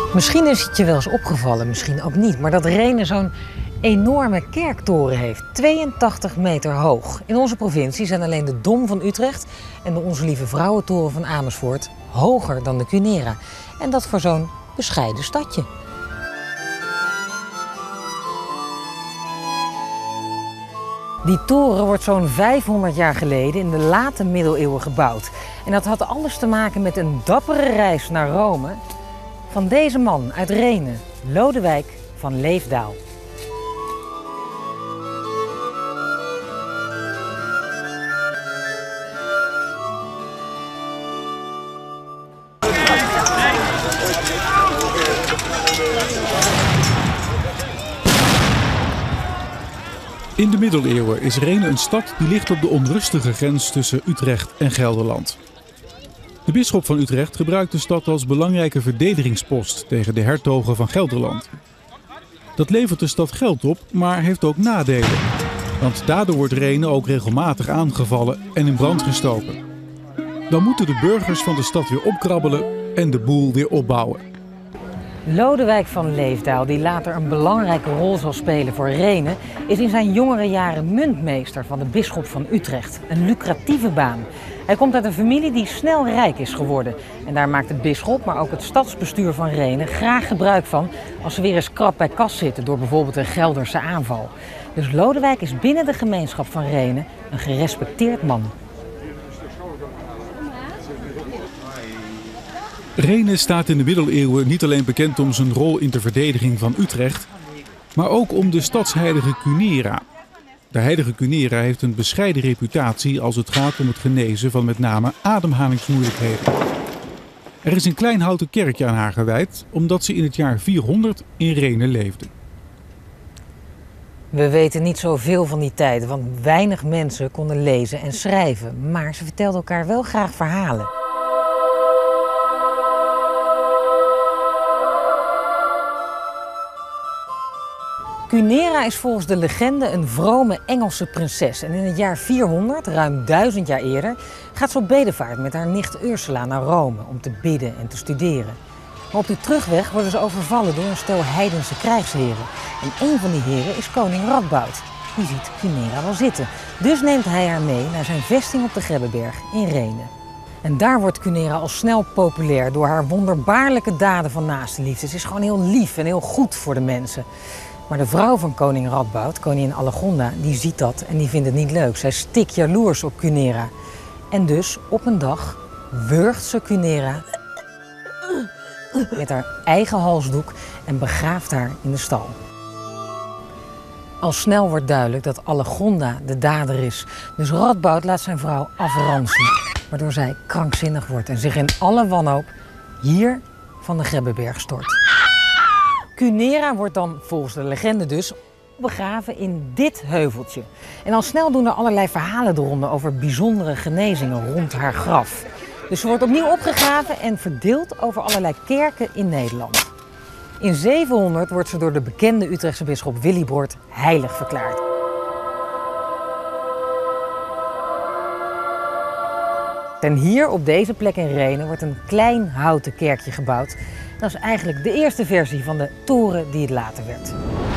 Misschien is het je wel eens opgevallen, misschien ook niet, maar dat Rhenen zo'n enorme kerktoren heeft. 82 meter hoog. In onze provincie zijn alleen de Dom van Utrecht en de Onze Lieve Vrouwentoren van Amersfoort hoger dan de Cunera. En dat voor zo'n bescheiden stadje. Die toren wordt zo'n 500 jaar geleden in de late middeleeuwen gebouwd. En dat had alles te maken met een dappere reis naar Rome van deze man uit Rhenen, Lodewijk van Leefdaal. In de middeleeuwen is Rhenen een stad die ligt op de onrustige grens tussen Utrecht en Gelderland. De bisschop van Utrecht gebruikt de stad als belangrijke verdedigingspost tegen de hertogen van Gelderland. Dat levert de stad geld op, maar heeft ook nadelen. Want daardoor wordt Rhenen ook regelmatig aangevallen en in brand gestoken. Dan moeten de burgers van de stad weer opkrabbelen en de boel weer opbouwen. Lodewijk van Leefdaal, die later een belangrijke rol zal spelen voor Rhenen, is in zijn jongere jaren muntmeester van de bisschop van Utrecht. Een lucratieve baan. Hij komt uit een familie die snel rijk is geworden. En daar maakt de bisschop, maar ook het stadsbestuur van Rhenen graag gebruik van als ze weer eens krap bij kas zitten door bijvoorbeeld een Gelderse aanval. Dus Lodewijk is binnen de gemeenschap van Rhenen een gerespecteerd man. Rhenen staat in de middeleeuwen niet alleen bekend om zijn rol in de verdediging van Utrecht, maar ook om de stadsheilige Cunera. De heilige Cunera heeft een bescheiden reputatie als het gaat om het genezen van met name ademhalingsmoeilijkheden. Er is een klein houten kerkje aan haar gewijd, omdat ze in het jaar 400 in Rhenen leefde. We weten niet zoveel van die tijd, want weinig mensen konden lezen en schrijven. Maar ze vertelden elkaar wel graag verhalen. Cunera is volgens de legende een vrome Engelse prinses. En in het jaar 400, ruim 1000 jaar eerder, gaat ze op bedevaart met haar nicht Ursula naar Rome om te bidden en te studeren. Maar op die terugweg worden ze overvallen door een stel heidense krijgsheren. En een van die heren is koning Radboud. Die ziet Cunera wel zitten. Dus neemt hij haar mee naar zijn vesting op de Grebbeberg in Rhenen. En daar wordt Cunera al snel populair door haar wonderbaarlijke daden van naastenliefde. Ze is gewoon heel lief en heel goed voor de mensen. Maar de vrouw van koning Radboud, koningin Allegonda, die ziet dat en die vindt het niet leuk. Zij stikt jaloers op Cunera. En dus op een dag wurgt ze Cunera met haar eigen halsdoek en begraaft haar in de stal. Al snel wordt duidelijk dat Allegonda de dader is. Dus Radboud laat zijn vrouw afransen, waardoor zij krankzinnig wordt en zich in alle wanhoop hier van de Grebbeberg stort. Cunera wordt dan, volgens de legende dus, begraven in dit heuveltje. En al snel doen er allerlei verhalen de ronde over bijzondere genezingen rond haar graf. Dus ze wordt opnieuw opgegraven en verdeeld over allerlei kerken in Nederland. In 700 wordt ze door de bekende Utrechtse bisschop Willibrord heilig verklaard. En hier op deze plek in Rhenen wordt een klein houten kerkje gebouwd. Dat is eigenlijk de eerste versie van de toren die het later werd.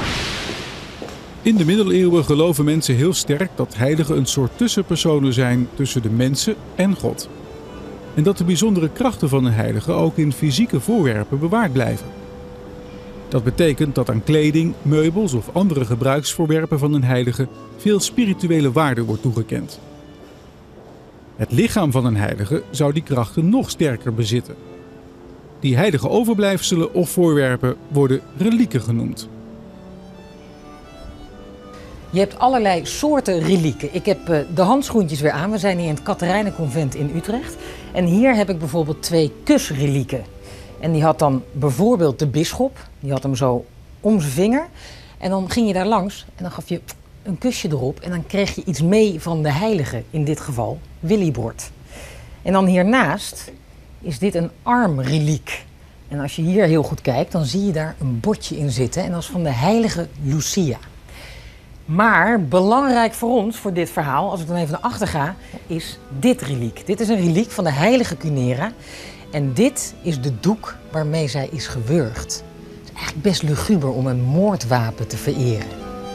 In de middeleeuwen geloven mensen heel sterk dat heiligen een soort tussenpersonen zijn tussen de mensen en God. En dat de bijzondere krachten van een heilige ook in fysieke voorwerpen bewaard blijven. Dat betekent dat aan kleding, meubels of andere gebruiksvoorwerpen van een heilige veel spirituele waarde wordt toegekend. Het lichaam van een heilige zou die krachten nog sterker bezitten. Die heilige overblijfselen of voorwerpen worden relieken genoemd. Je hebt allerlei soorten relieken. Ik heb de handschoentjes weer aan. We zijn hier in het Katerijnenconvent in Utrecht. En hier heb ik bijvoorbeeld 2 kusrelieken. En die had dan bijvoorbeeld de bisschop. Die had hem zo om zijn vinger. En dan ging je daar langs en dan gaf je een kusje erop. En dan kreeg je iets mee van de heilige, in dit geval Willibrord. En dan hiernaast is dit een armreliek. En als je hier heel goed kijkt, dan zie je daar een bordje in zitten. En dat is van de heilige Lucia. Maar belangrijk voor ons, voor dit verhaal, als ik dan even naar achter ga, is dit reliek. Dit is een reliek van de heilige Cunera. En dit is de doek waarmee zij is gewurgd. Het is eigenlijk best luguber om een moordwapen te vereren.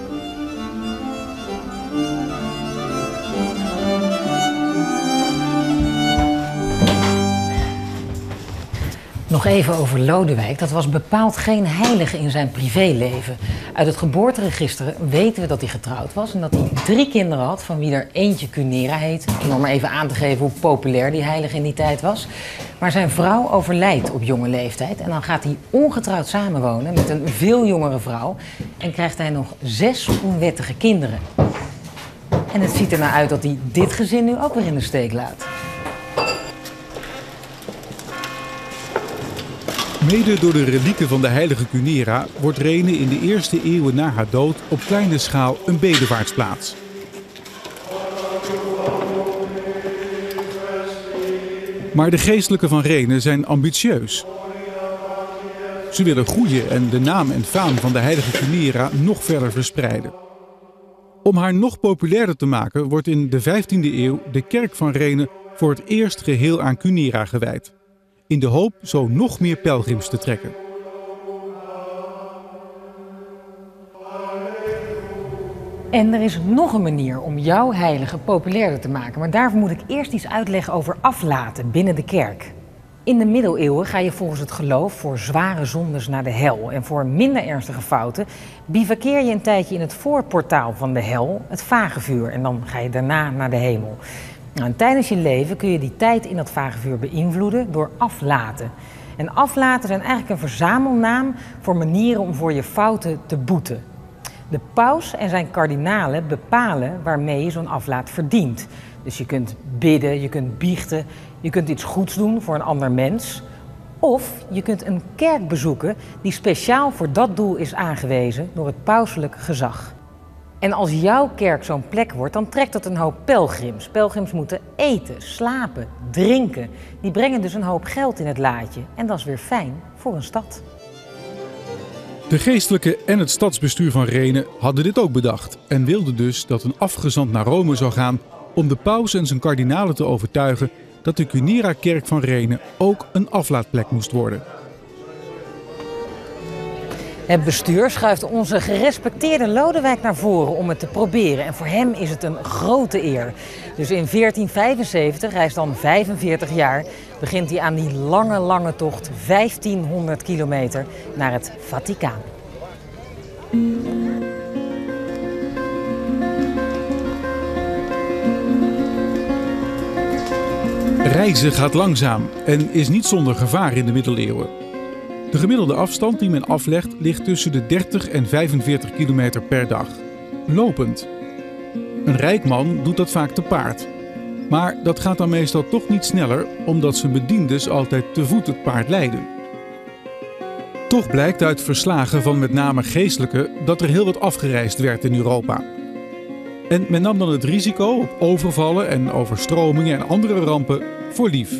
Nog even over Lodewijk. Dat was bepaald geen heilige in zijn privéleven. Uit het geboorteregister weten we dat hij getrouwd was en dat hij 3 kinderen had, van wie er eentje Cunera heet. Om maar even aan te geven hoe populair die heilige in die tijd was. Maar zijn vrouw overlijdt op jonge leeftijd en dan gaat hij ongetrouwd samenwonen met een veel jongere vrouw en krijgt hij nog 6 onwettige kinderen. En het ziet er nou uit dat hij dit gezin nu ook weer in de steek laat. Mede door de relieken van de heilige Cunera wordt Rhenen in de eerste eeuwen na haar dood op kleine schaal een bedevaartsplaats. Maar de geestelijken van Rhenen zijn ambitieus. Ze willen groeien en de naam en faam van de heilige Cunera nog verder verspreiden. Om haar nog populairder te maken wordt in de 15e eeuw de kerk van Rhenen voor het eerst geheel aan Cunera gewijd. In de hoop zo nog meer pelgrims te trekken. En er is nog een manier om jouw heilige populairder te maken. Maar daarvoor moet ik eerst iets uitleggen over aflaten binnen de kerk. In de middeleeuwen ga je volgens het geloof voor zware zondes naar de hel. En voor minder ernstige fouten bivakkeer je een tijdje in het voorportaal van de hel, het vagevuur. En dan ga je daarna naar de hemel. Nou, en tijdens je leven kun je die tijd in dat vagevuur beïnvloeden door aflaten. En aflaten zijn eigenlijk een verzamelnaam voor manieren om voor je fouten te boeten. De paus en zijn kardinalen bepalen waarmee je zo'n aflaat verdient. Dus je kunt bidden, je kunt biechten, je kunt iets goeds doen voor een ander mens. Of je kunt een kerk bezoeken die speciaal voor dat doel is aangewezen door het pauselijk gezag. En als jouw kerk zo'n plek wordt, dan trekt dat een hoop pelgrims. Pelgrims moeten eten, slapen, drinken. Die brengen dus een hoop geld in het laadje. En dat is weer fijn voor een stad. De geestelijken en het stadsbestuur van Rhenen hadden dit ook bedacht. En wilden dus dat een afgezant naar Rome zou gaan om de paus en zijn kardinalen te overtuigen dat de Cunera-kerk van Rhenen ook een aflaatplek moest worden. Het bestuur schuift onze gerespecteerde Lodewijk naar voren om het te proberen. En voor hem is het een grote eer. Dus in 1475, hij is dan 45 jaar, begint hij aan die lange tocht 1500 kilometer naar het Vaticaan. Reizen gaat langzaam en is niet zonder gevaar in de middeleeuwen. De gemiddelde afstand die men aflegt ligt tussen de 30 en 45 kilometer per dag. Lopend. Een rijk man doet dat vaak te paard. Maar dat gaat dan meestal toch niet sneller, omdat zijn bediendes altijd te voet het paard leiden. Toch blijkt uit verslagen van met name geestelijken dat er heel wat afgereisd werd in Europa. En men nam dan het risico op overvallen en overstromingen en andere rampen voor lief.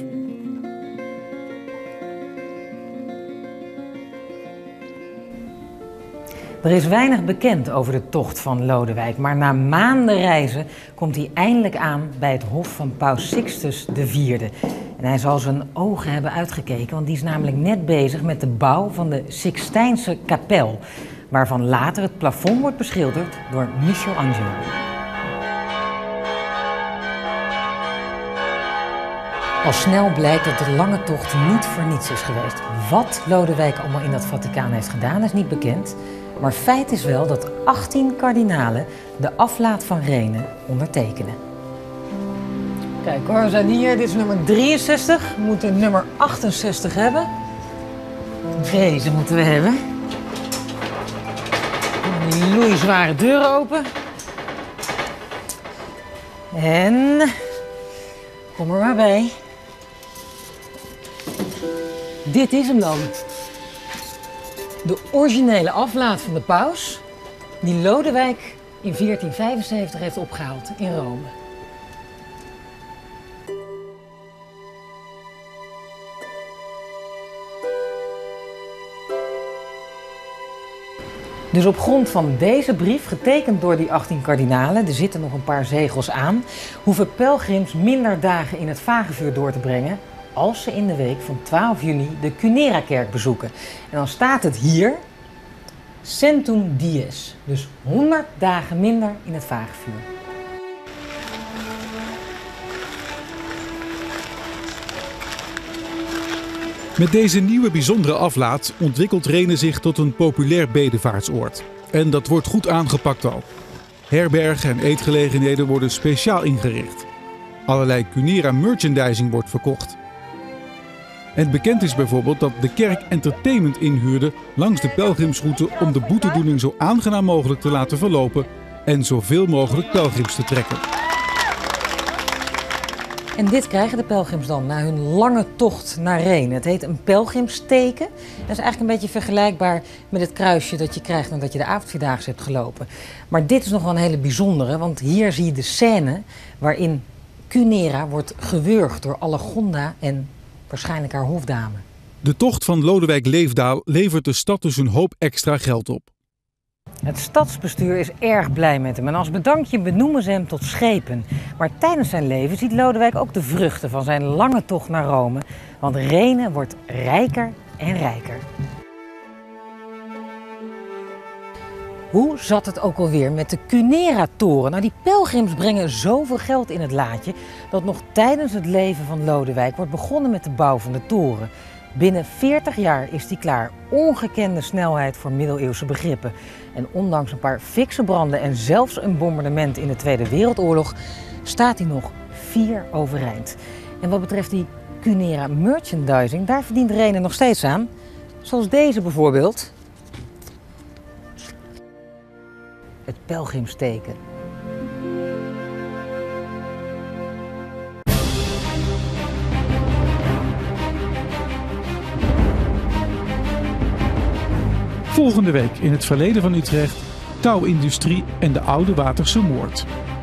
Er is weinig bekend over de tocht van Lodewijk, maar na maanden reizen komt hij eindelijk aan bij het hof van paus Sixtus IV. En hij zal zijn ogen hebben uitgekeken, want die is namelijk net bezig met de bouw van de Sixtijnse kapel, waarvan later het plafond wordt beschilderd door Michelangelo. Al snel blijkt dat de lange tocht niet voor niets is geweest. Wat Lodewijk allemaal in dat Vaticaan heeft gedaan is niet bekend. Maar feit is wel dat 18 kardinalen de aflaat van Rhenen ondertekenen. Kijk hoor, we zijn hier. Dit is nummer 63. We moeten nummer 68 hebben. Deze moeten we hebben. Die loeizware deur open. En kom er maar bij. Dit is hem dan. De originele aflaat van de paus, die Lodewijk in 1475 heeft opgehaald in Rome. Dus op grond van deze brief, getekend door die 18 kardinalen, er zitten nog een paar zegels aan, hoeven pelgrims minder dagen in het vagevuur door te brengen als ze in de week van 12 juni de Cunera-kerk bezoeken. En dan staat het hier, centum dies, dus 100 dagen minder in het vagevuur. Met deze nieuwe bijzondere aflaat ontwikkelt Rhenen zich tot een populair bedevaartsoord. En dat wordt goed aangepakt al. Herbergen en eetgelegenheden worden speciaal ingericht. Allerlei Cunera merchandising wordt verkocht. En bekend is bijvoorbeeld dat de kerk entertainment inhuurde langs de pelgrimsroute om de boetedoening zo aangenaam mogelijk te laten verlopen en zoveel mogelijk pelgrims te trekken. En dit krijgen de pelgrims dan na hun lange tocht naar Rhenen. Het heet een pelgrimsteken. Dat is eigenlijk een beetje vergelijkbaar met het kruisje dat je krijgt nadat je de avondvierdaagse hebt gelopen. Maar dit is nog wel een hele bijzondere, want hier zie je de scène waarin Cunera wordt gewurgd door Allegonda en waarschijnlijk haar hofdame. De tocht van Lodewijk Leefdaal levert de stad dus een hoop extra geld op. Het stadsbestuur is erg blij met hem en als bedankje benoemen ze hem tot schepen. Maar tijdens zijn leven ziet Lodewijk ook de vruchten van zijn lange tocht naar Rome. Want Rhenen wordt rijker en rijker. Hoe zat het ook alweer met de Cunera-toren? Nou, die pelgrims brengen zoveel geld in het laadje dat nog tijdens het leven van Lodewijk wordt begonnen met de bouw van de toren. Binnen 40 jaar is die klaar. Ongekende snelheid voor middeleeuwse begrippen. En ondanks een paar fikse branden en zelfs een bombardement in de Tweede Wereldoorlog staat hij nog 4 overeind. En wat betreft die Cunera merchandising, daar verdient Rhenen nog steeds aan. Zoals deze bijvoorbeeld. Het pelgrimsteken. Volgende week in het verleden van Utrecht, touwindustrie en de Oude Waterse moord.